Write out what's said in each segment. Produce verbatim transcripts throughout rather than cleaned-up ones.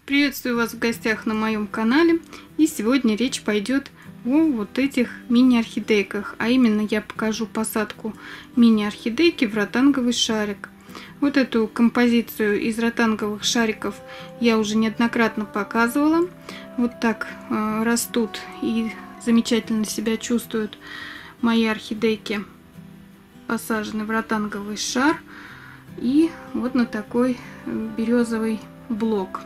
Приветствую вас в гостях на моем канале, и сегодня речь пойдет о вот этих мини-орхидейках, а именно я покажу посадку мини-орхидейки в ротанговый шарик. Вот эту композицию из ротанговых шариков я уже неоднократно показывала. Вот так э, растут и замечательно себя чувствуют мои орхидейки, посажены в ротанговый шар и вот на такой березовый блок.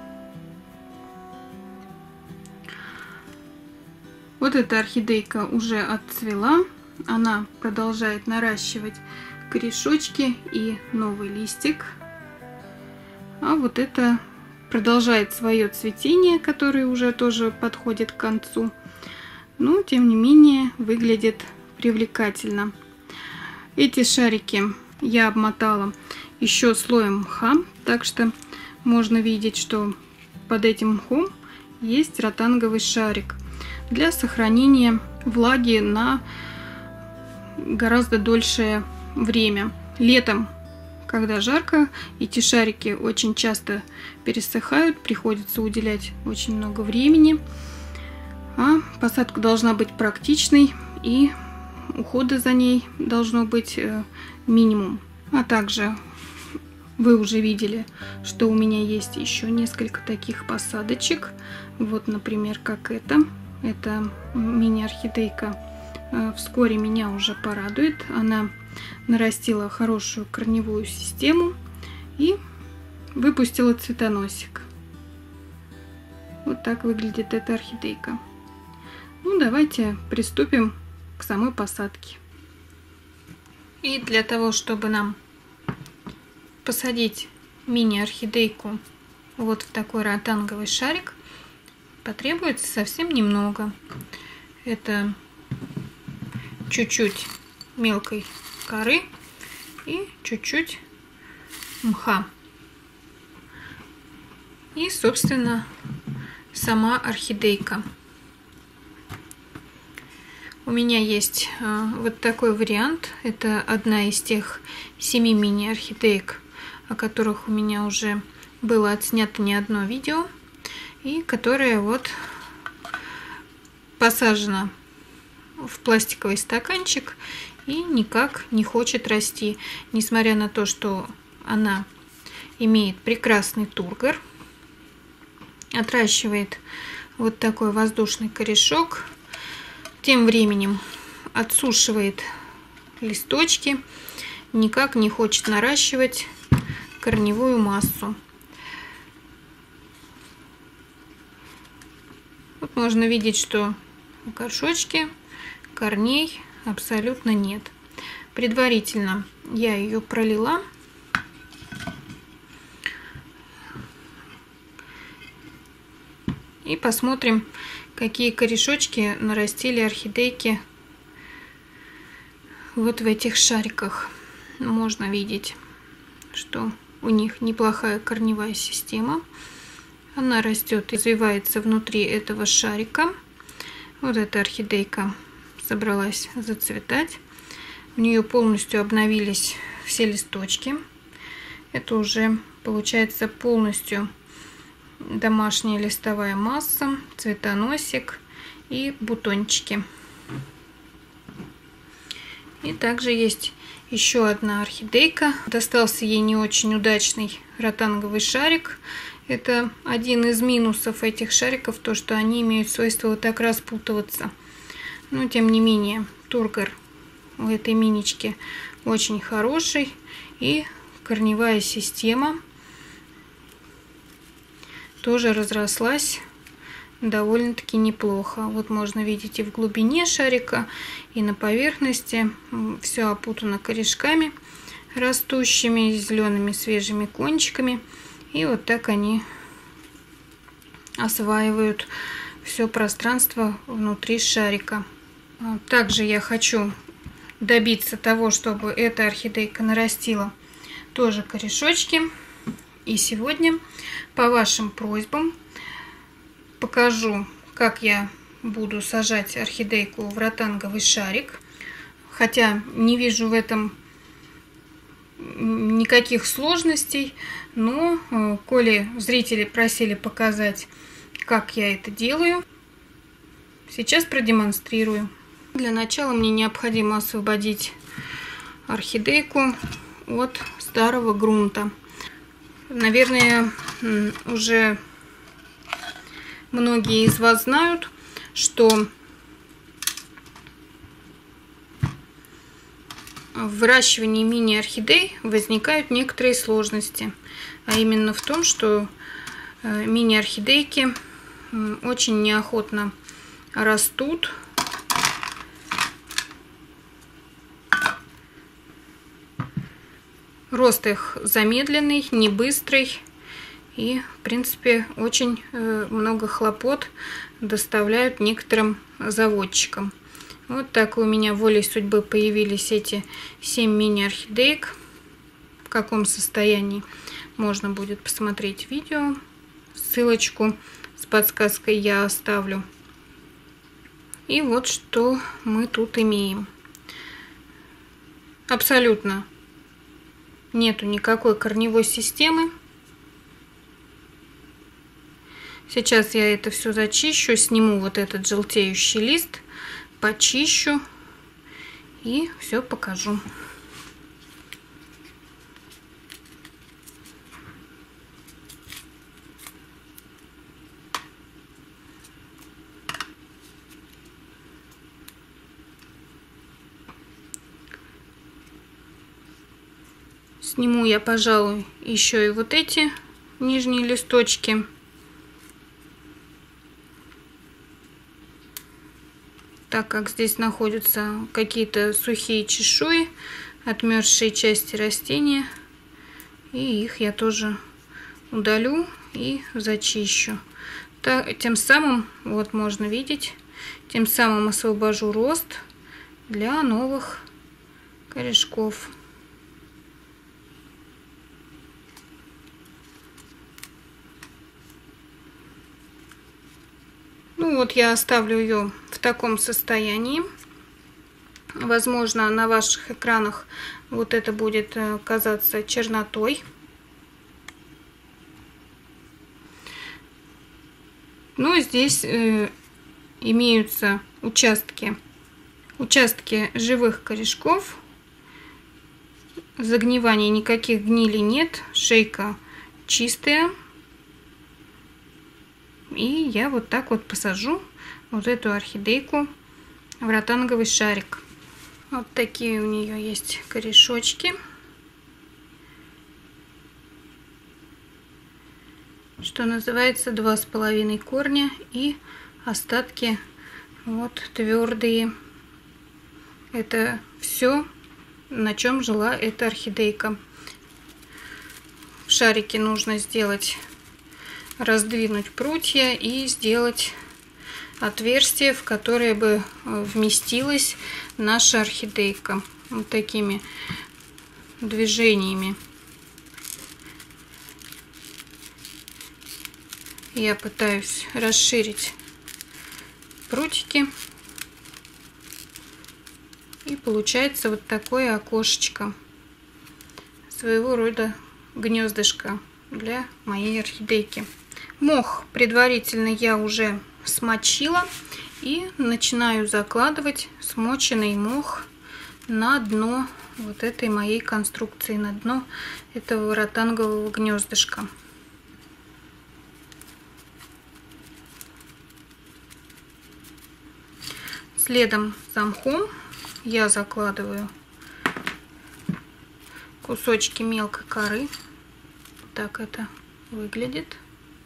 Вот эта орхидейка уже отцвела, она продолжает наращивать корешочки и новый листик. А вот это продолжает свое цветение, которое уже тоже подходит к концу. Но тем не менее выглядит привлекательно. Эти шарики я обмотала еще слоем мха, так что можно видеть, что под этим мхом есть ротанговый шарик для сохранения влаги на гораздо дольшее время. Летом, когда жарко, эти шарики очень часто пересыхают, приходится уделять очень много времени. А посадка должна быть практичной, и ухода за ней должно быть минимум. А также вы уже видели, что у меня есть еще несколько таких посадочек. Вот, например, как это. Это мини-орхидейка вскоре меня уже порадует. Она нарастила хорошую корневую систему и выпустила цветоносик. Вот так выглядит эта орхидейка. Ну, давайте приступим к самой посадке. И для того, чтобы нам посадить мини-орхидейку вот в такой ротанговый шарик, потребуется совсем немного. Это чуть-чуть мелкой коры и чуть-чуть мха. И, собственно, сама орхидейка. У меня есть а, вот такой вариант. Это одна из тех семи мини-орхидеек, о которых у меня уже было отснято не одно видео, и которая вот посажена в пластиковый стаканчик и никак не хочет расти, несмотря на то, что она имеет прекрасный тургор, отращивает вот такой воздушный корешок, тем временем отсушивает листочки, никак не хочет наращивать корневую массу. Вот можно видеть, что в горшочке корней абсолютно нет. Предварительно я ее пролила. И посмотрим, какие корешочки нарастили орхидейки вот в этих шариках. Можно видеть, что у них неплохая корневая система. Она растет и развивается внутри этого шарика. Вот эта орхидейка собралась зацветать. У нее полностью обновились все листочки. Это уже получается полностью домашняя листовая масса, цветоносик и бутончики. И также есть еще одна орхидейка. Достался ей не очень удачный ротанговый шарик. Это один из минусов этих шариков, то что они имеют свойство вот так распутываться. Но тем не менее, тургор у этой минички очень хороший, и корневая система тоже разрослась довольно-таки неплохо. Вот можно видеть и в глубине шарика, и на поверхности. Все опутано корешками растущими, зелеными свежими кончиками. И вот так они осваивают все пространство внутри шарика. Также я хочу добиться того, чтобы эта орхидейка нарастила тоже корешочки. И сегодня по вашим просьбам покажу, как я буду сажать орхидейку в ротанговый шарик. Хотя не вижу в этом никаких сложностей, но э, коли зрители просили показать, как я это делаю, сейчас продемонстрирую. Для начала мне необходимо освободить орхидейку от старого грунта. Наверное, уже многие из вас знают, что в выращивании мини-орхидей возникают некоторые сложности. А именно в том, что мини-орхидейки очень неохотно растут. Рост их замедленный, не быстрый. И, в принципе, очень много хлопот доставляют некоторым заводчикам. Вот так у меня волей судьбы появились эти семь мини-орхидеек. В каком состоянии можно будет посмотреть видео. Ссылочку с подсказкой я оставлю. И вот что мы тут имеем. Абсолютно нету никакой корневой системы. Сейчас я это все зачищу, сниму вот этот желтеющий лист, почищу и все покажу. Сниму я, пожалуй, еще и вот эти нижние листочки. Так как здесь находятся какие-то сухие чешуи, отмерзшие части растения. И их я тоже удалю и зачищу. Так, тем самым, вот можно видеть, тем самым освобожу рост для новых корешков. Ну вот я оставлю ее в таком состоянии. Возможно, на ваших экранах вот это будет казаться чернотой. Но здесь э, имеются участки, участки живых корешков. Загниваний никаких, гнили нет. Шейка чистая. И я вот так вот посажу вот эту орхидейку в ротанговый шарик. Вот такие у нее есть корешочки. Что называется, два с половиной корня и остатки вот твердые. Это все, на чем жила эта орхидейка. В шарике нужно сделать, раздвинуть прутья и сделать отверстие, в которое бы вместилась наша орхидейка. Вот такими движениями я пытаюсь расширить прутики. И получается вот такое окошечко, своего рода гнездышко для моей орхидейки. Мох предварительно я уже смочила и начинаю закладывать смоченный мох на дно вот этой моей конструкции, на дно этого ротангового гнездышка. Следом за мхом я закладываю кусочки мелкой коры. Так это выглядит.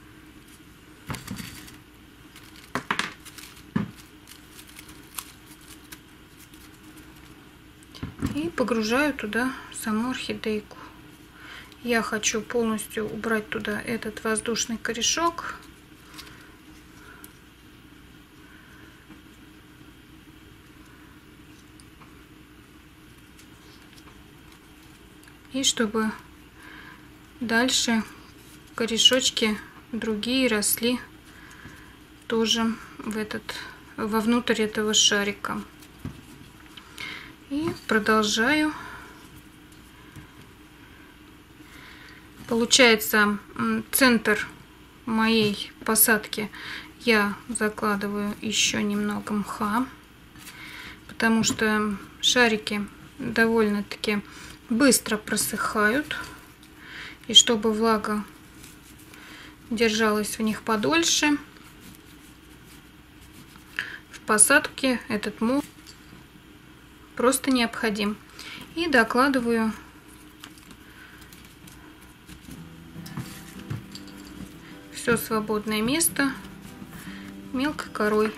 И погружаю туда саму орхидейку. Я хочу полностью убрать туда этот воздушный корешок. И чтобы дальше корешочки другие росли тоже в этот, вовнутрь этого шарика. И продолжаю Получается, центр моей посадки я закладываю еще немного мха, потому что шарики довольно-таки быстро просыхают. И чтобы влага держалась в них подольше, в посадке этот мох просто необходим. И докладываю все свободное место мелкой корой.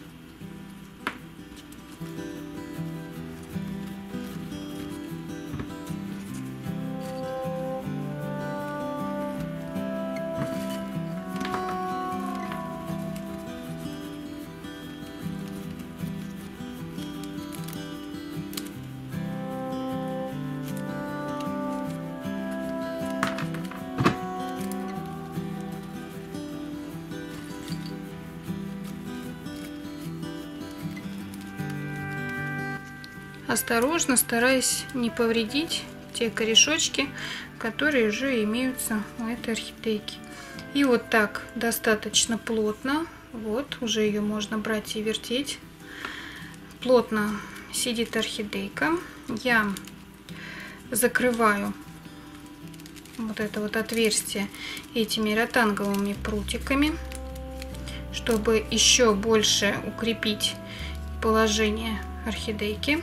Осторожно, стараясь не повредить те корешочки, которые уже имеются у этой орхидейки. И вот так достаточно плотно, вот уже ее можно брать и вертеть. Плотно сидит орхидейка. Я закрываю вот это вот отверстие этими ротанговыми прутиками, чтобы еще больше укрепить положение орхидейки.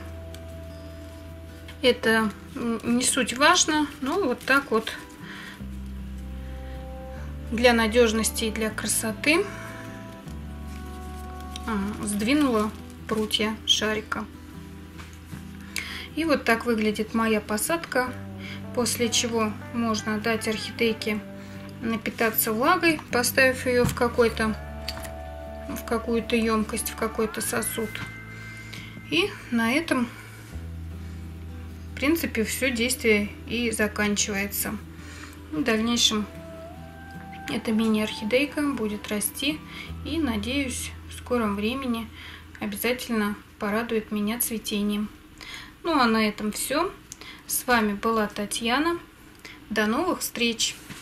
Это не суть важно, но вот так вот для надежности и для красоты сдвинула прутья шарика. И вот так выглядит моя посадка, после чего можно дать орхидейке напитаться влагой, поставив ее в какой-то в какую-то емкость, в какой-то сосуд. И на этом в принципе все действие и заканчивается. В дальнейшем эта мини-орхидейка будет расти и, надеюсь, в скором времени обязательно порадует меня цветением. Ну а на этом все. С вами была Татьяна. До новых встреч!